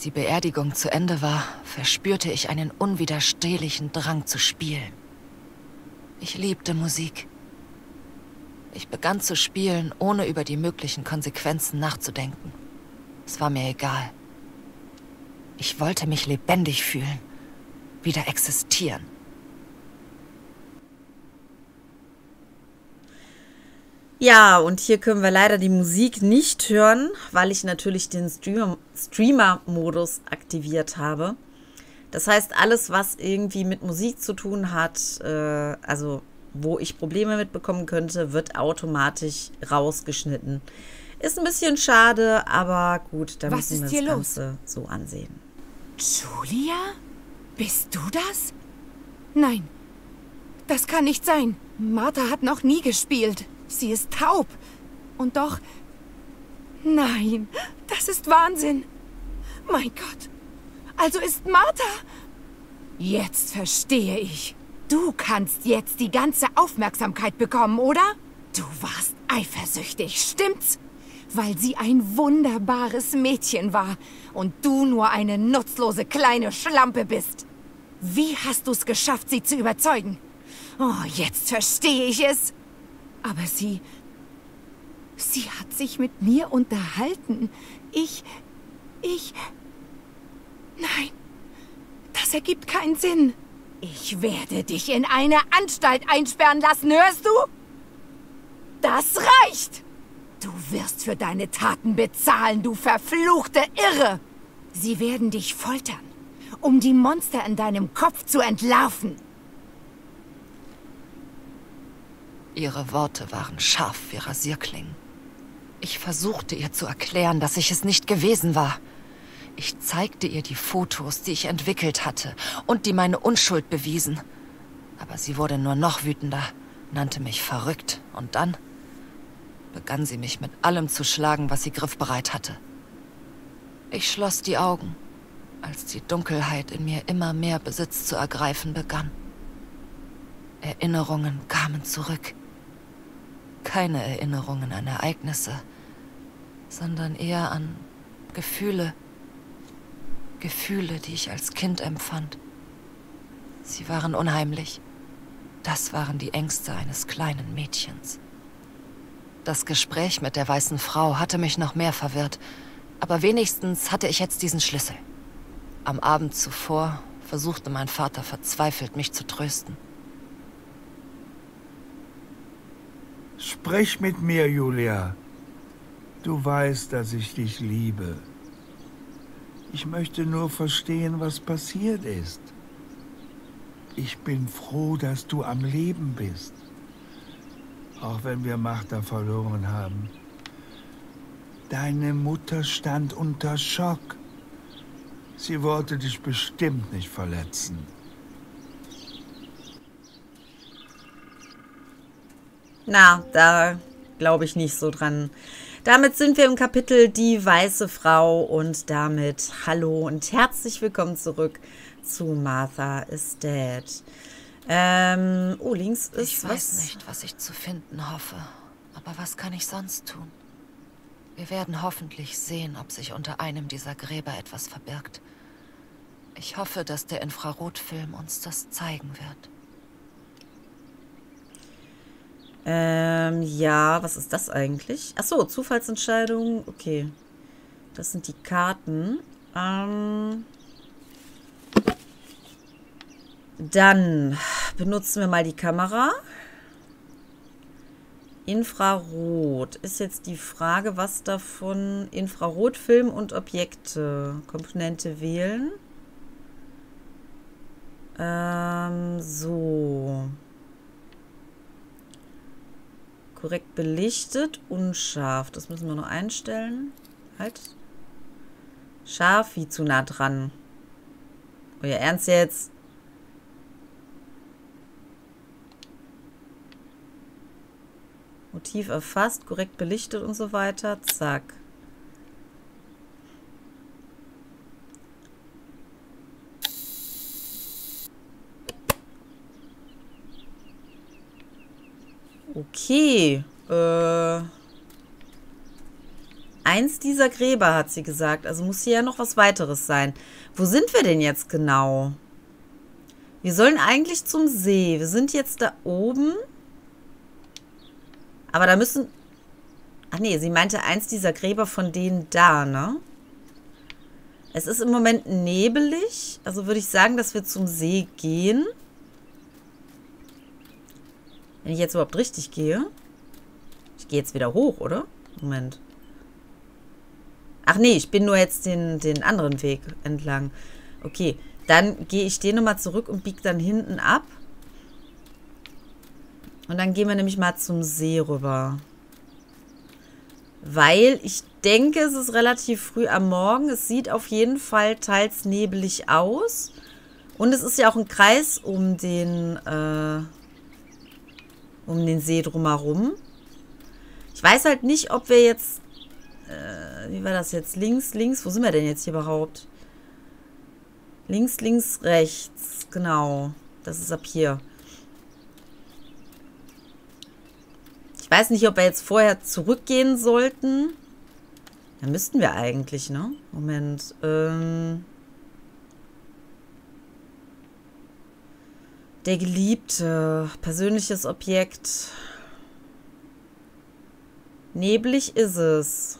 die Beerdigung zu Ende war, verspürte ich einen unwiderstehlichen Drang zu spielen. Ich liebte Musik. Ich begann zu spielen, ohne über die möglichen Konsequenzen nachzudenken. Es war mir egal. Ich wollte mich lebendig fühlen, wieder existieren. Ja, und hier können wir leider die Musik nicht hören, weil ich natürlich den Streamer-Modus aktiviert habe. Das heißt, alles, was irgendwie mit Musik zu tun hat, also wo ich Probleme mitbekommen könnte, wird automatisch rausgeschnitten. Ist ein bisschen schade, aber gut, da müssen wir das Ganze so ansehen. Julia? Bist du das? Nein, das kann nicht sein. Martha hat noch nie gespielt. Sie ist taub. Und doch... Nein, das ist Wahnsinn. Mein Gott. Also ist Martha... Jetzt verstehe ich. Du kannst jetzt die ganze Aufmerksamkeit bekommen, oder? Du warst eifersüchtig, stimmt's? Weil sie ein wunderbares Mädchen war und du nur eine nutzlose kleine Schlampe bist. Wie hast du's geschafft, sie zu überzeugen? Oh, jetzt verstehe ich es. Aber sie hat sich mit mir unterhalten. Nein, das ergibt keinen Sinn. Ich werde dich in eine Anstalt einsperren lassen, hörst du? Das reicht! Du wirst für deine Taten bezahlen, du verfluchte Irre! Sie werden dich foltern, um die Monster in deinem Kopf zu entlarven. Ihre Worte waren scharf wie Rasierklingen. Ich versuchte ihr zu erklären, dass ich es nicht gewesen war. Ich zeigte ihr die Fotos, die ich entwickelt hatte und die meine Unschuld bewiesen. Aber sie wurde nur noch wütender, nannte mich verrückt und dann begann sie mich mit allem zu schlagen, was sie griffbereit hatte. Ich schloss die Augen, als die Dunkelheit in mir immer mehr Besitz zu ergreifen begann. Erinnerungen kamen zurück. Keine Erinnerungen an Ereignisse, sondern eher an Gefühle. Gefühle, die ich als Kind empfand. Sie waren unheimlich. Das waren die Ängste eines kleinen Mädchens. Das Gespräch mit der weißen Frau hatte mich noch mehr verwirrt, aber wenigstens hatte ich jetzt diesen Schlüssel. Am Abend zuvor versuchte mein Vater verzweifelt, mich zu trösten. Sprich mit mir, Julia. Du weißt, dass ich dich liebe. Ich möchte nur verstehen, was passiert ist. Ich bin froh, dass du am Leben bist. Auch wenn wir Martha verloren haben. Deine Mutter stand unter Schock. Sie wollte dich bestimmt nicht verletzen. Na, da glaube ich nicht so dran. Damit sind wir im Kapitel Die weiße Frau und damit hallo und herzlich willkommen zurück zu Martha is Dead. Oh, links ist Ich weiß nicht, was ich zu finden hoffe, aber was kann ich sonst tun? Wir werden hoffentlich sehen, ob sich unter einem dieser Gräber etwas verbirgt. Ich hoffe, dass der Infrarotfilm uns das zeigen wird. Ja, was ist das eigentlich? Achso, Zufallsentscheidung. Okay. Das sind die Karten. Dann benutzen wir mal die Kamera. Infrarot. Ist jetzt die Frage, was davon Infrarotfilm und Objekte. Komponente wählen. So. Korrekt belichtet, unscharf. Das müssen wir noch einstellen. Halt. Scharf wie zu nah dran. Euer Ernst jetzt? Motiv erfasst, korrekt belichtet und so weiter. Zack. Okay. Eins dieser Gräber, hat sie gesagt. Also muss hier ja noch was weiteres sein. Wo sind wir denn jetzt genau? Wir sollen eigentlich zum See. Wir sind jetzt da oben. Aber da müssen... Ach nee, sie meinte eins dieser Gräber von denen da, ne? Es ist im Moment nebelig. Also würde ich sagen, dass wir zum See gehen. Wenn ich jetzt überhaupt richtig gehe. Ich gehe jetzt wieder hoch, oder? Moment. Ach nee, ich bin nur jetzt den anderen Weg entlang. Okay, dann gehe ich den nochmal zurück und biege dann hinten ab. Und dann gehen wir nämlich mal zum See rüber. Weil ich denke, es ist relativ früh am Morgen. Es sieht auf jeden Fall teils nebelig aus. Und es ist ja auch ein Kreis um den See drumherum. Ich weiß halt nicht, ob wir jetzt... wie war das jetzt? Links, links? Wo sind wir denn jetzt hier überhaupt? Links, links, rechts. Genau. Das ist ab hier. Ich weiß nicht, ob wir jetzt vorher zurückgehen sollten. Ja, müssten wir eigentlich, ne? Moment. Der Geliebte. Persönliches Objekt. Neblig ist es.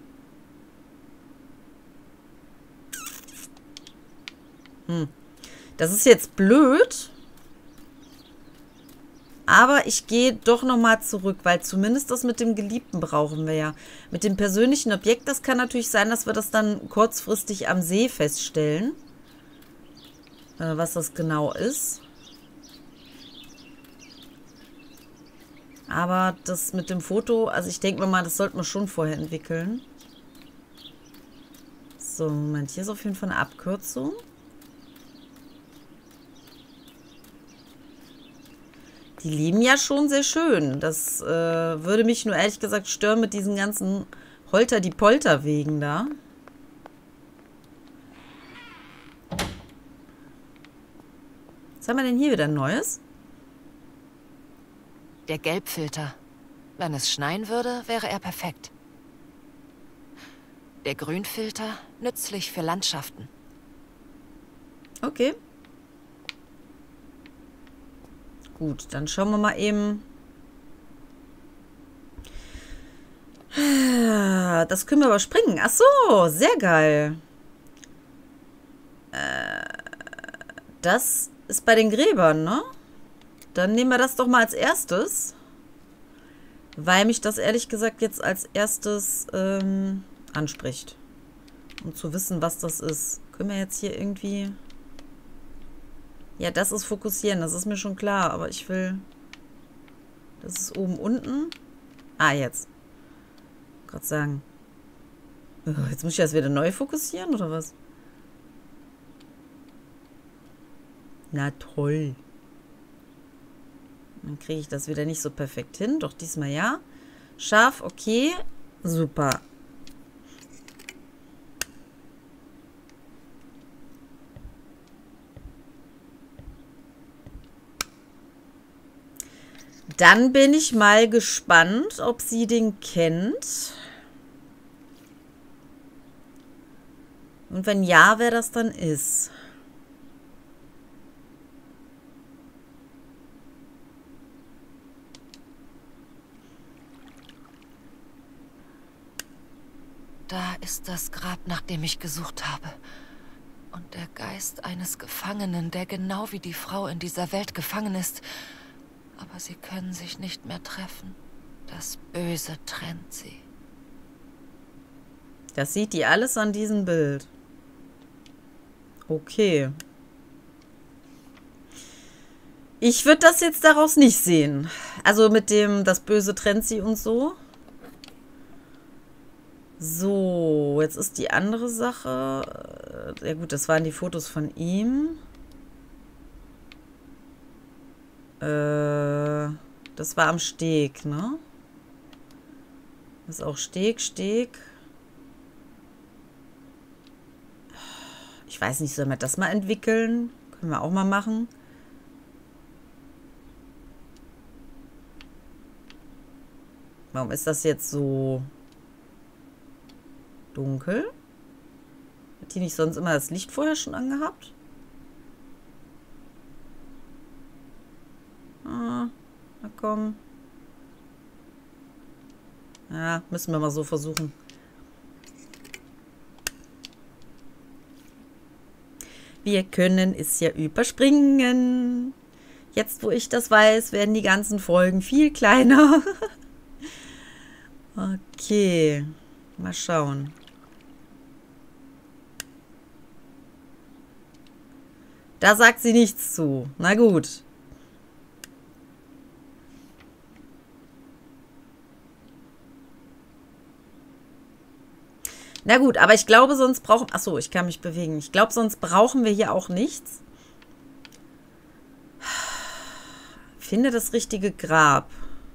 Das ist jetzt blöd. Aber ich gehe doch nochmal zurück, weil zumindest das mit dem Geliebten brauchen wir ja. Mit dem persönlichen Objekt, das kann natürlich sein, dass wir das dann kurzfristig am See feststellen. Was das genau ist. Aber das mit dem Foto, also ich denke mir mal, das sollten wir schon vorher entwickeln. So, Moment, hier ist auf jeden Fall eine Abkürzung. Die leben ja schon sehr schön. Das würde mich nur ehrlich gesagt stören mit diesen ganzen Holter-die-Polter-Wegen da. Was haben wir denn hier wieder Neues? Der Gelbfilter. Wenn es schneien würde, wäre er perfekt. Der Grünfilter, nützlich für Landschaften. Okay. Gut, dann schauen wir mal eben. Das können wir überspringen. Ach so, sehr geil. Das ist bei den Gräbern, ne? Dann nehmen wir das doch mal als erstes. Weil mich das ehrlich gesagt jetzt als erstes anspricht. Um zu wissen, was das ist. Können wir jetzt hier irgendwie... Ja, das ist fokussieren, das ist mir schon klar, aber ich will... Das ist oben, unten. Ah, jetzt. Gerade sagen. Jetzt muss ich das wieder neu fokussieren, oder was? Na toll. Dann kriege ich das wieder nicht so perfekt hin. Doch diesmal ja. Scharf, okay. Super. Dann bin ich mal gespannt, ob sie den kennt. Und wenn ja, wer das dann ist. Da ist das Grab, nach dem ich gesucht habe. Und der Geist eines Gefangenen, der genau wie die Frau in dieser Welt gefangen ist. Aber sie können sich nicht mehr treffen. Das Böse trennt sie. Das sieht die alles an diesem Bild. Okay. Ich würde das jetzt daraus nicht sehen. Also mit dem, das Böse trennt sie und so. So, jetzt ist die andere Sache. Ja gut, das waren die Fotos von ihm. Das war am Steg, ne? Das ist auch Steg. Ich weiß nicht, sollen wir das mal entwickeln? Können wir auch mal machen. Warum ist das jetzt so? Dunkel. Hat die nicht sonst immer das Licht vorher schon angehabt? Ah, na komm. Ja, müssen wir mal so versuchen. Wir können es ja überspringen. Jetzt, wo ich das weiß, werden die ganzen Folgen viel kleiner. Okay, mal schauen. Da sagt sie nichts zu. Na gut. Na gut, aber ich glaube, sonst brauchen... Achso, ich kann mich bewegen. Ich glaube, sonst brauchen wir hier auch nichts. Finde das richtige Grab.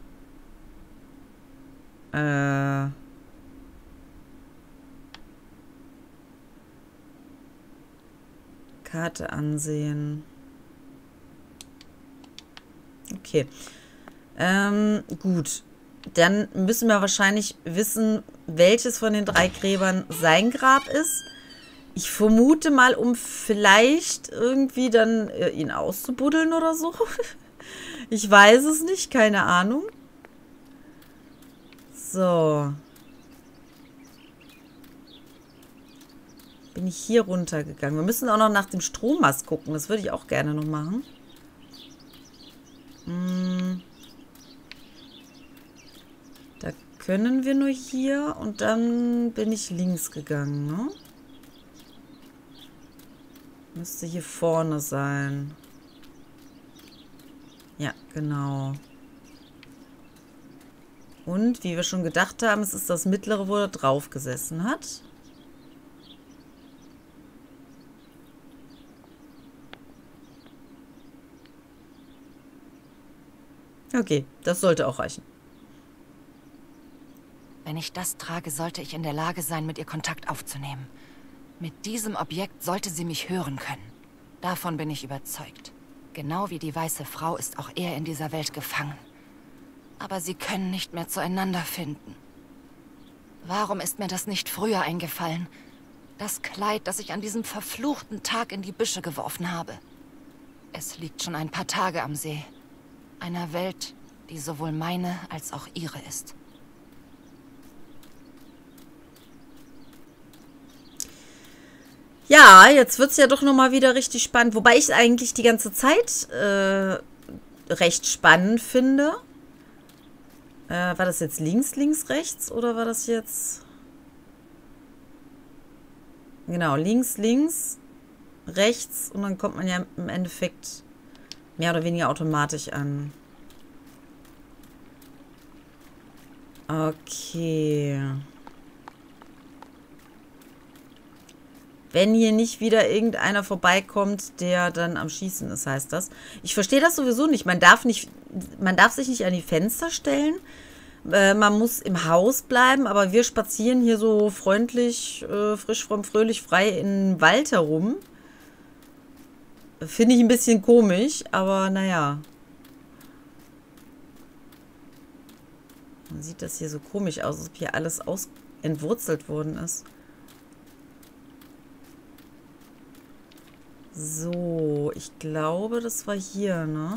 Karte ansehen. Okay. Gut. Dann müssen wir wahrscheinlich wissen, welches von den 3 Gräbern sein Grab ist. Ich vermute mal, um vielleicht irgendwie dann ihn auszubuddeln oder so. Ich weiß es nicht, keine Ahnung. So. Bin ich hier runtergegangen. Wir müssen auch noch nach dem Strommast gucken. Das würde ich auch gerne noch machen. Da können wir nur hier und dann bin ich links gegangen, ne? Müsste hier vorne sein. Ja, genau. Und, wie wir schon gedacht haben, es ist das mittlere, wo er drauf gesessen hat. Okay, das sollte auch reichen. Wenn ich das trage, sollte ich in der Lage sein, mit ihr Kontakt aufzunehmen. Mit diesem Objekt sollte sie mich hören können. Davon bin ich überzeugt. Genau wie die weiße Frau ist auch er in dieser Welt gefangen. Aber sie können nicht mehr zueinander finden. Warum ist mir das nicht früher eingefallen? Das Kleid, das ich an diesem verfluchten Tag in die Büsche geworfen habe. Es liegt schon ein paar Tage am See. Einer Welt, die sowohl meine als auch ihre ist. Ja, jetzt wird es ja doch nochmal wieder richtig spannend. Wobei ich es eigentlich die ganze Zeit recht spannend finde. War das jetzt links, links, rechts? Oder war das jetzt... Genau, links, links, rechts. Und dann kommt man ja im Endeffekt mehr oder weniger automatisch an. Okay. Wenn hier nicht wieder irgendeiner vorbeikommt, der dann am Schießen ist, heißt das. Ich verstehe das sowieso nicht. Man darf sich nicht an die Fenster stellen. Man muss im Haus bleiben, aber wir spazieren hier so freundlich, frisch, fromm, fröhlich, frei in den Wald herum. Finde ich ein bisschen komisch, aber naja. Man sieht das hier so komisch aus, als ob hier alles entwurzelt worden ist. So, ich glaube, das war hier, ne?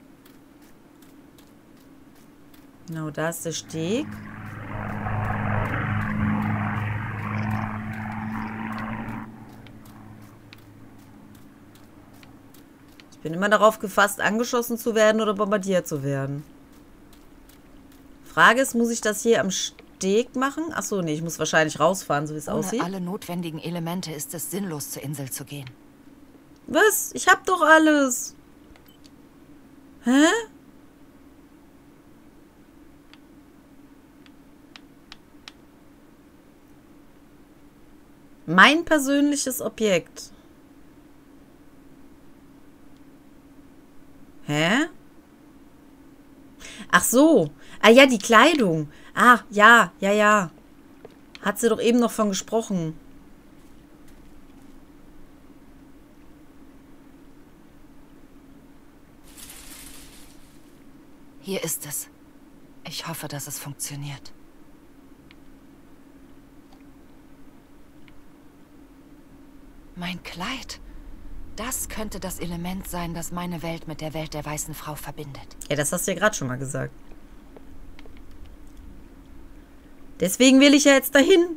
Genau, da ist der Steg. Ich bin immer darauf gefasst, angeschossen zu werden oder bombardiert zu werden. Frage ist, muss ich das hier am Steg machen? Achso, nee, ich muss wahrscheinlich rausfahren, so wie es aussieht. Ohne alle notwendigen Elemente ist es sinnlos, zur Insel zu gehen. Was? Ich hab doch alles. Hä? Mein persönliches Objekt. Hä? Ach so. Ah ja, die Kleidung. Ah, ja, ja, ja. Hat sie doch eben noch von gesprochen. Hier ist es. Ich hoffe, dass es funktioniert. Mein Kleid. Das könnte das Element sein, das meine Welt mit der Welt der weißen Frau verbindet. Ja, das hast du ja gerade schon mal gesagt. Deswegen will ich ja jetzt dahin.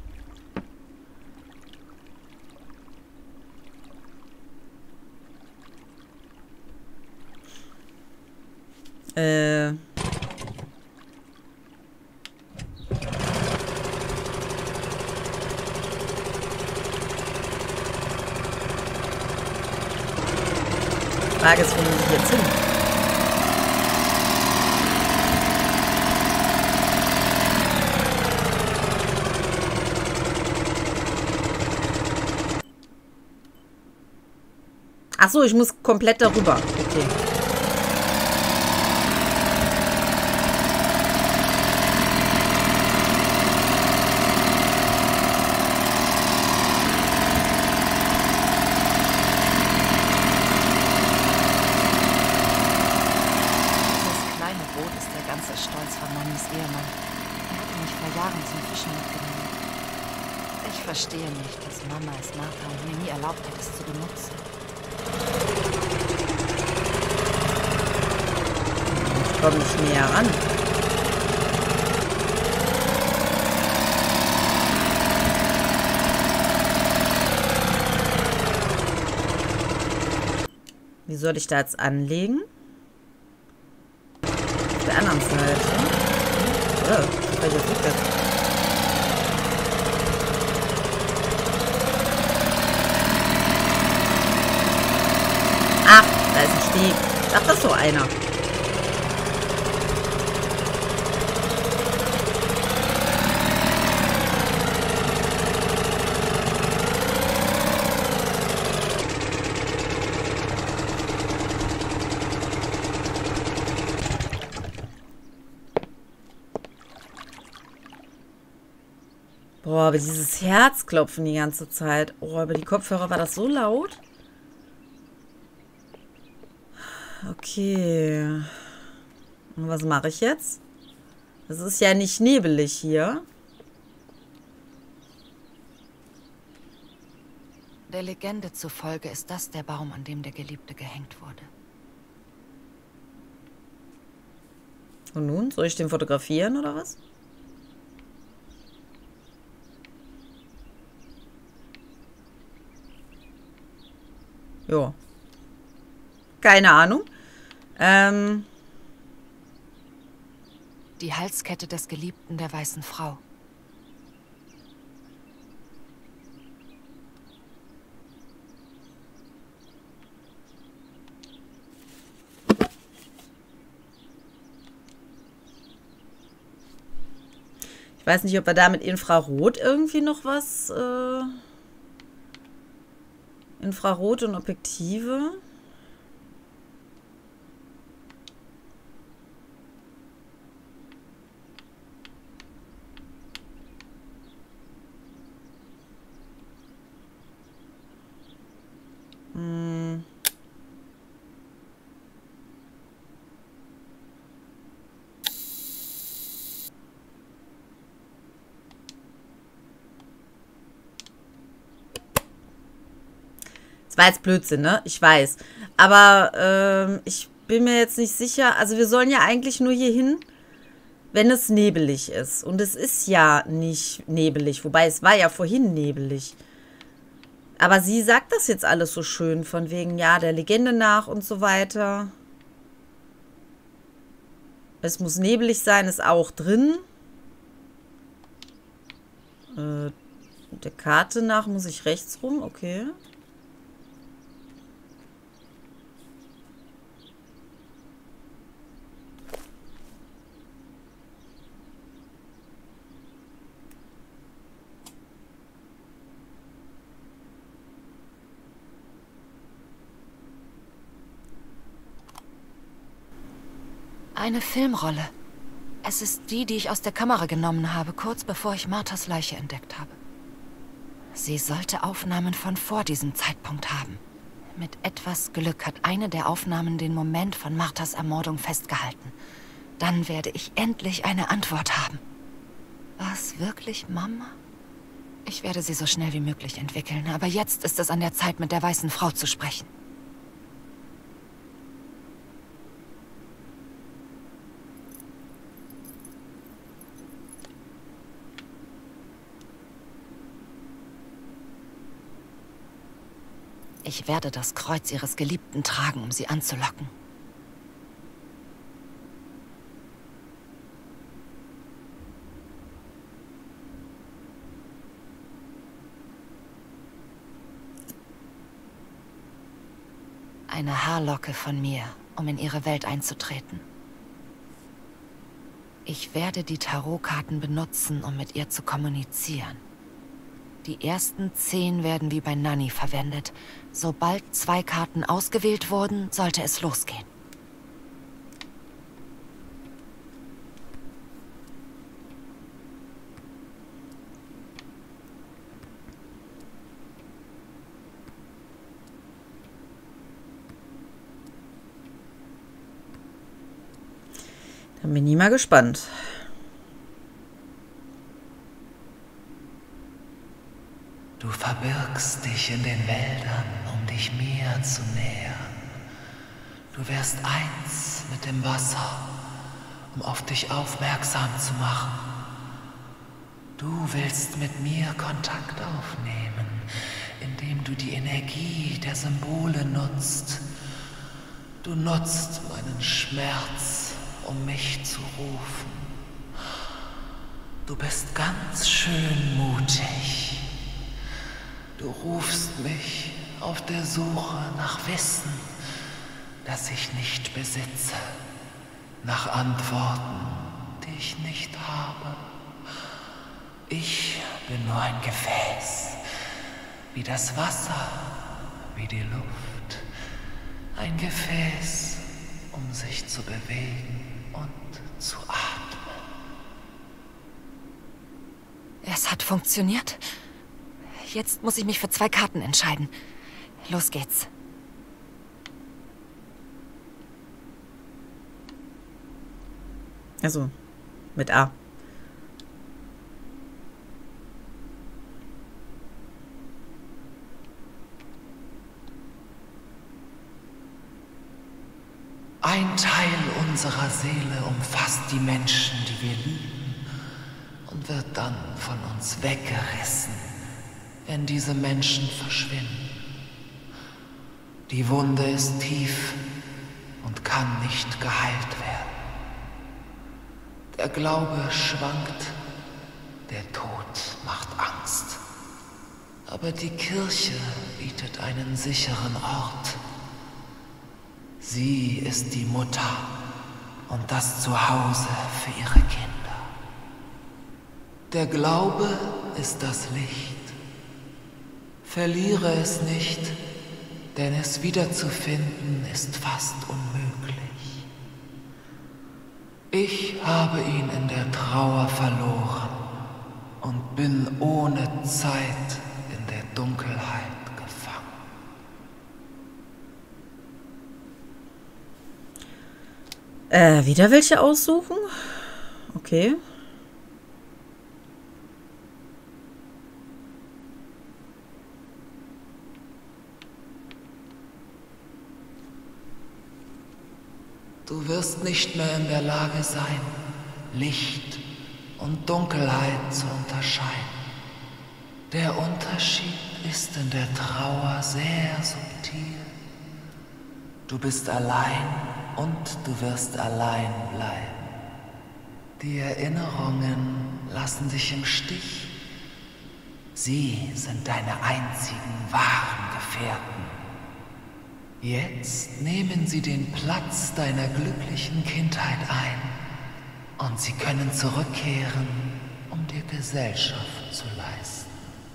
Frage ist, wo muss ich jetzt hin? Ach so, ich muss komplett darüber. Okay. Ich verstehe nicht, dass Mama es Martha und mir nie erlaubt hat, es zu benutzen. Ich komme nicht näher ran. Wie soll ich da jetzt anlegen? Auf der anderen Seite. Oh, ich bin jetzt rückwärts. Ach, da ist ein Steg. Ich dachte, das ist so einer. Boah, aber dieses Herzklopfen die ganze Zeit. Oh, über die Kopfhörer war das so laut. Okay. Und was mache ich jetzt? Es ist ja nicht nebelig hier. Der Legende zufolge ist das der Baum, an dem der Geliebte gehängt wurde. Und nun? Soll ich den fotografieren oder was? Jo. Keine Ahnung. Die Halskette des Geliebten der weißen Frau. Ich weiß nicht, ob wir da mit Infrarot irgendwie noch was... Infrarot und Objektive... Das war jetzt Blödsinn, ne? Ich weiß. Aber ich bin mir jetzt nicht sicher. Also wir sollen ja eigentlich nur hier hin, wenn es nebelig ist. Und es ist ja nicht nebelig. Wobei, es war ja vorhin nebelig. Aber sie sagt das jetzt alles so schön. Von wegen, ja, der Legende nach und so weiter. Es muss nebelig sein, ist auch drin. Der Karte nach muss ich rechts rum, okay. Eine Filmrolle. Es ist die, die ich aus der Kamera genommen habe, kurz bevor ich Marthas Leiche entdeckt habe. Sie sollte Aufnahmen von vor diesem Zeitpunkt haben. Mit etwas Glück hat eine der Aufnahmen den Moment von Marthas Ermordung festgehalten. Dann werde ich endlich eine Antwort haben. War es wirklich Mama? Ich werde sie so schnell wie möglich entwickeln, aber jetzt ist es an der Zeit, mit der weißen Frau zu sprechen. Ich werde das Kreuz ihres Geliebten tragen, um sie anzulocken. Eine Haarlocke von mir, um in ihre Welt einzutreten. Ich werde die Tarotkarten benutzen, um mit ihr zu kommunizieren. Die ersten 10 werden wie bei Nanny verwendet. Sobald 2 Karten ausgewählt wurden, sollte es losgehen. Dann bin ich mal gespannt. Du verbirgst dich in den Wäldern, um dich mir zu nähern. Du wärst eins mit dem Wasser, um auf dich aufmerksam zu machen. Du willst mit mir Kontakt aufnehmen, indem du die Energie der Symbole nutzt. Du nutzt meinen Schmerz, um mich zu rufen. Du bist ganz schön mutig. Du rufst mich auf der Suche nach Wissen, das ich nicht besitze, nach Antworten, die ich nicht habe. Ich bin nur ein Gefäß, wie das Wasser, wie die Luft. Ein Gefäß, um sich zu bewegen und zu atmen. Es hat funktioniert. Jetzt muss ich mich für 2 Karten entscheiden. Los geht's. Also, mit A. Ein Teil unserer Seele umfasst die Menschen, die wir lieben, und wird dann von uns weggerissen, wenn diese Menschen verschwinden. Die Wunde ist tief und kann nicht geheilt werden. Der Glaube schwankt, der Tod macht Angst. Aber die Kirche bietet einen sicheren Ort. Sie ist die Mutter und das Zuhause für ihre Kinder. Der Glaube ist das Licht. Verliere es nicht, denn es wiederzufinden ist fast unmöglich. Ich habe ihn in der Trauer verloren und bin ohne Zeit in der Dunkelheit gefangen. Wieder welche aussuchen? Okay. Du wirst nicht mehr in der Lage sein, Licht und Dunkelheit zu unterscheiden. Der Unterschied ist in der Trauer sehr subtil. Du bist allein und du wirst allein bleiben. Die Erinnerungen lassen dich im Stich. Sie sind deine einzigen wahren Gefährten. Jetzt nehmen sie den Platz deiner glücklichen Kindheit ein und sie können zurückkehren, um dir Gesellschaft zu leisten.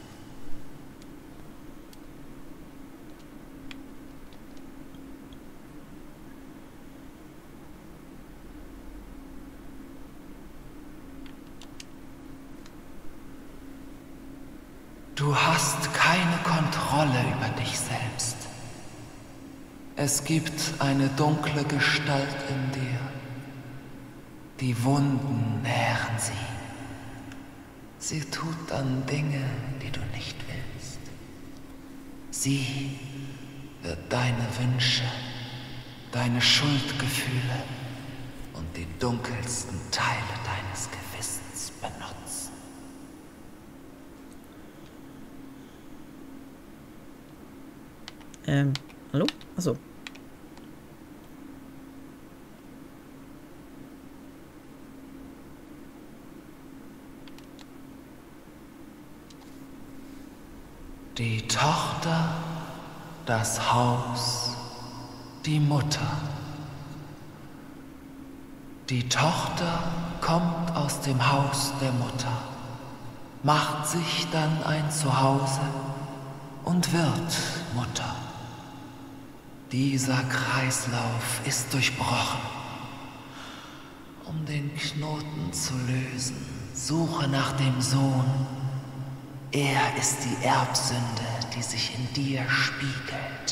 Du hast keine Kontrolle über dich selbst. Es gibt eine dunkle Gestalt in dir. Die Wunden nähren sie. Sie tut dann Dinge, die du nicht willst. Sie wird deine Wünsche, deine Schuldgefühle und die dunkelsten Teile deines Gewissens benutzen. Hallo? Achso. Die Tochter, das Haus, die Mutter. Die Tochter kommt aus dem Haus der Mutter, macht sich dann ein Zuhause und wird Mutter. Dieser Kreislauf ist durchbrochen. Um den Knoten zu lösen, suche nach dem Sohn. Er ist die Erbsünde, die sich in dir spiegelt.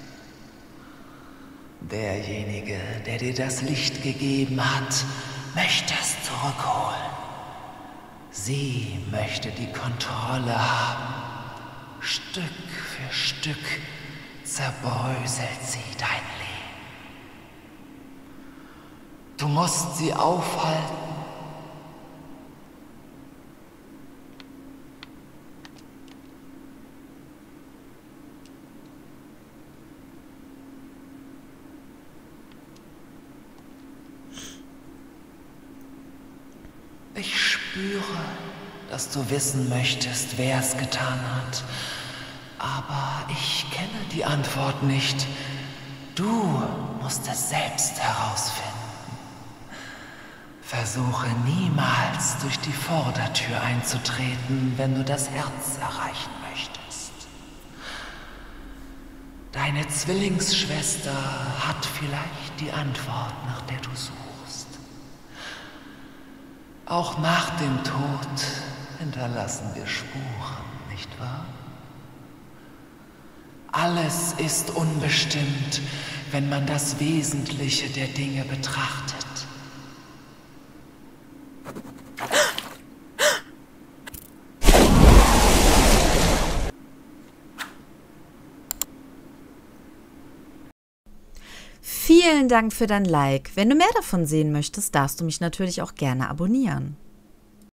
Derjenige, der dir das Licht gegeben hat, möchte es zurückholen. Sie möchte die Kontrolle haben. Stück für Stück zerbröselt sie dein Leben. Du musst sie aufhalten. Ich spüre, dass du wissen möchtest, wer es getan hat. Aber ich kenne die Antwort nicht. Du musst es selbst herausfinden. Versuche niemals durch die Vordertür einzutreten, wenn du das Herz erreichen möchtest. Deine Zwillingsschwester hat vielleicht die Antwort, nach der du suchst. Auch nach dem Tod hinterlassen wir Spuren, nicht wahr? Alles ist unbestimmt, wenn man das Wesentliche der Dinge betrachtet. Vielen Dank für dein Like. Wenn du mehr davon sehen möchtest, darfst du mich natürlich auch gerne abonnieren.